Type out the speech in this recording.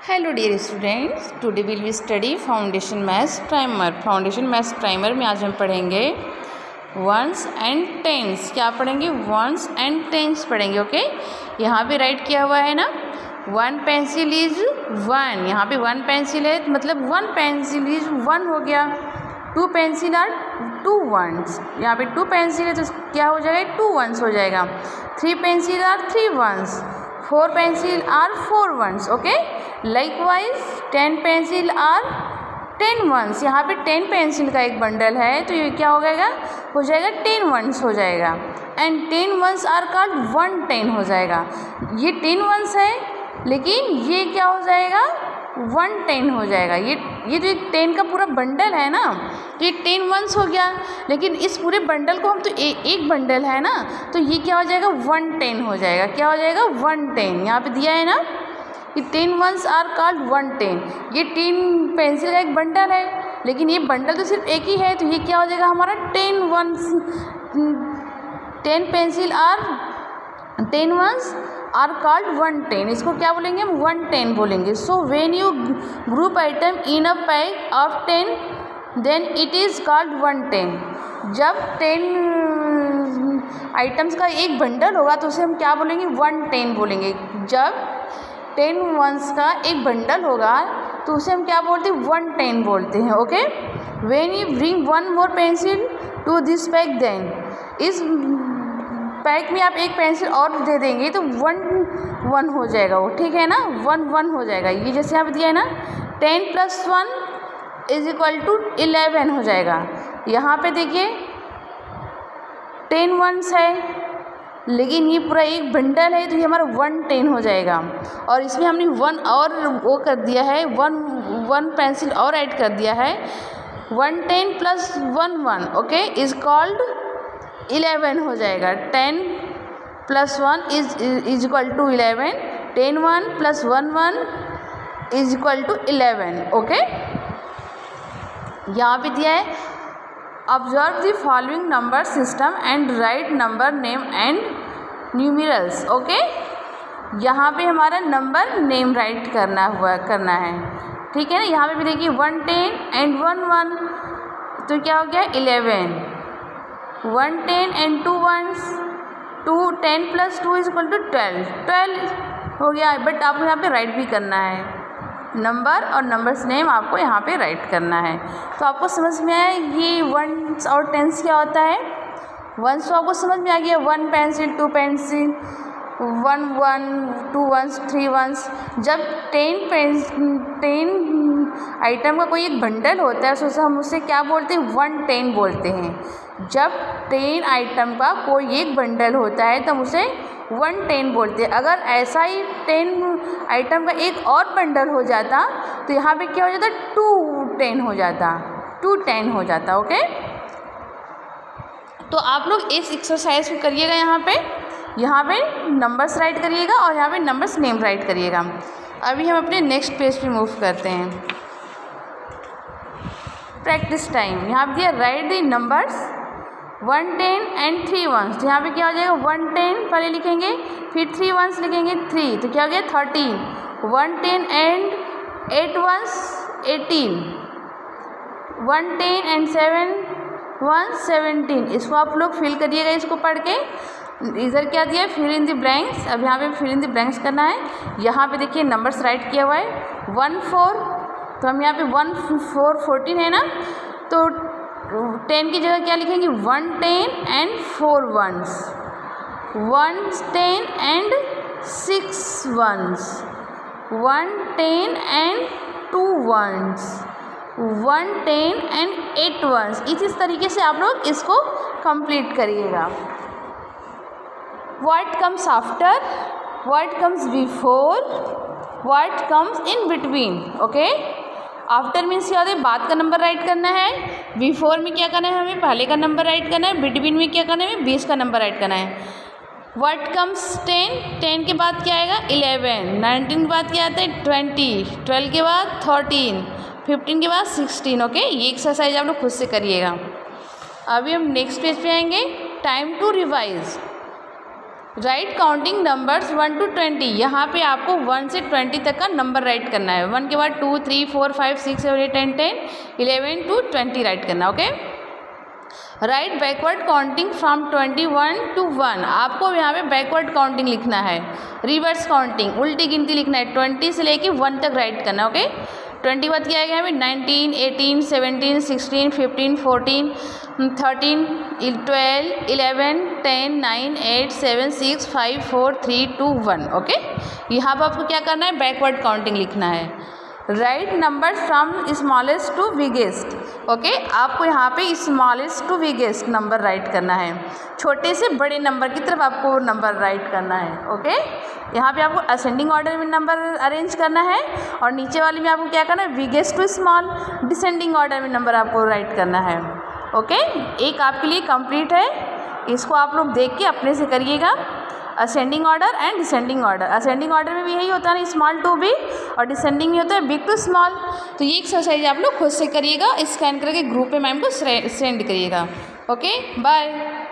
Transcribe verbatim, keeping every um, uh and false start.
Hello dear students, today will we study foundation maths primer. Foundation maths primer में आज हम पढ़ेंगे ones and tens. क्या पढ़ेंगे? वंस एंड टेंस पढ़ेंगे। ओके, यहाँ पे राइट किया हुआ है ना, वन पेंसिल इज वन। यहाँ पे वन पेंसिल है मतलब वन पेंसिल इज वन हो गया। Two pencil are two ones. यहाँ पे टू पेंसिल है तो क्या हो जाएगा? टू वंस हो जाएगा। Three pencil are three ones. Four pencil are four ones. Okay, likewise ten pencil are ten ones. यहाँ पे टेन पेंसिल का एक बंडल है तो ये क्या हो जाएगा? हो जाएगा टेन वंस हो जाएगा। And ten ones are called one ten हो जाएगा। ये टेन वंस है लेकिन ये क्या हो जाएगा? वन टेन हो जाएगा। ये ये जो एक टेन का पूरा बंडल है ना, तो ये टेन वंस हो गया। लेकिन इस पूरे बंडल को हम तो ए, एक बंडल है ना, तो ये क्या हो जाएगा? वन टेन हो जाएगा। क्या हो जाएगा? One ten. यहाँ पे दिया है ना कि ten ones are called one ten. ये टेन पेंसिल का एक बंडल है लेकिन ये बंडल तो सिर्फ एक ही है, तो ये क्या हो जाएगा हमारा? Ten ones. Ten pencil are ten ones are called one ten. इसको क्या बोलेंगे हम? वन टेन बोलेंगे। So when you group item in a pack of ten then it is called one ten. जब टेन आइटम्स का एक bundle होगा तो उसे हम क्या बोलेंगे? वन टेन बोलेंगे। जब टेन वंस का एक बंडल होगा तो उसे हम क्या बोलते हैं? वन टेन बोलते हैं। Okay, when you bring one more pencil to this pack then, इस पैक में आप एक पेंसिल और दे देंगे तो वन वन हो जाएगा वो, ठीक है ना? वन वन हो जाएगा। ये जैसे यहाँ पे दिया है ना, ten plus one is equal to eleven हो जाएगा। यहाँ पे देखिए टेन वंस है लेकिन ये पूरा एक बंडल है तो ये हमारा वन टेन हो जाएगा। और इसमें हमने वन और वो कर दिया है, वन वन पेंसिल और ऐड कर दिया है। One ten plus one one okay is called eleven हो जाएगा। Ten plus one is is equal to eleven. Ten one plus one one is equal to eleven. Okay, यहाँ पे दिया है observe the following number system and write number name and numerals. Okay, यहाँ पे हमारा number name right करना हुआ करना है, ठीक है ना? यहाँ पे भी देखिए one ten and one one तो क्या हो गया? Eleven. One ten and two ones, two ten plus two is equal to twelve. Twelve हो गया। बट आपको यहाँ पे राइट भी करना है नंबर और नंबर्स नेम आपको यहाँ पे राइट करना है। तो आपको समझ में आया ये वंस और टेंस क्या होता है? वंस तो आपको समझ में आ गया, one pencil, two pencil, one one, two ones, three ones. जब टेन पेंस टेन आइटम का कोई एक बंडल होता है तो हम उसे क्या बोलते हैं? वन टेन बोलते हैं। जब टेन आइटम का कोई एक बंडल होता है तो हम उसे वन टेन बोलते हैं। अगर ऐसा ही टेन आइटम का एक और बंडल हो जाता तो यहाँ पे क्या हो जाता? टू टेन हो जाता, टू टेन हो जाता। ओके, तो आप लोग इस एक्सरसाइज को करिएगा। यहाँ पे यहाँ पे नंबर्स राइट करिएगा और यहाँ पे नंबर्स नेम राइट करिएगा। अभी हम अपने नेक्स्ट पेज पे मूव करते हैं। Practice time. यहाँ पे दिया write the numbers one ten and three once. तो यहाँ पे क्या हो जाएगा? वन टेन पहले लिखेंगे, फिर थ्री वंस लिखेंगे, थ्री तो क्या हो गया? Thirteen. One ten and eight once, eighteen. One ten and seven once, seventeen. इसको आप लोग फिल करिएगा इसको पढ़ के। इधर क्या दिया? Fill in the blanks. अब यहाँ पे फिल इन द ब्लैंक्स करना है। यहाँ पे देखिए नंबर्स राइट किया हुआ है। वन फोर तो हम यहाँ पे वन फोर फोर्टीन है ना, तो टेन की जगह क्या लिखेंगे? One ten and four once. One ten and six once. One ten and two once. One ten and eight once. इस तरीके से आप लोग इसको कंप्लीट करिएगा। What comes after, what comes before, what comes in between. Okay, after means क्या होता है? बाद का नंबर राइट करना है। बिफोर में क्या करना है? हमें पहले का नंबर राइट करना है। बिटवीन में क्या करना है? हमें बीस का नंबर राइट करना है। व्हाट कम्स टेन, टेन के बाद क्या आएगा? इलेवन। नाइनटीन के बाद क्या आता है? ट्वेंटी। ट्वेल्व के बाद थर्टीन। फिफ्टीन के बाद सिक्सटीन। ओके, ये एक्सरसाइज आप लोग खुद से करिएगा। अभी हम नेक्स्ट पेज पे आएंगे। Time to revise. Write counting numbers one to twenty. यहाँ पे आपको वन से ट्वेंटी तक का नंबर राइट करना है। वन के बाद two three four five six seven eight ten ten eleven to twenty write करना। Okay, write backward counting from twenty one to one. आपको यहाँ पे बैकवर्ड काउंटिंग लिखना है, रिवर्स काउंटिंग उल्टी गिनती लिखना है, ट्वेंटी से लेके वन तक राइट करना। ओके, ट्वेंटी बाद क्या आएगा हमें nineteen eighteen seventeen sixteen fifteen fourteen thirteen twelve eleven ten nine eight seven six five four three two one. Okay, यहाँ पर आपको क्या करना है, बैकवर्ड काउंटिंग लिखना है। Write number from smallest to biggest. Okay, आपको यहाँ पे smallest to biggest number write करना है, छोटे से बड़े नंबर की तरफ आपको नंबर राइट करना है। ओके, यहाँ पे आपको असेंडिंग ऑर्डर में नंबर अरेंज करना है और नीचे वाले में आपको क्या करना है, biggest to small descending order में नंबर आपको राइट करना है। ओके, एक आपके लिए कंप्लीट है, इसको आप लोग देख के अपने से करिएगा। Ascending order and descending order, ascending order में भी यही होता है ना, स्मॉल टू बिग, और डिसेंडिंग में होता है बिग टू स्मॉल। तो ये एक्सरसाइज आप लोग खुद से करिएगा, स्कैन करके ग्रुप पे मैम को सेंड करिएगा। Okay, bye.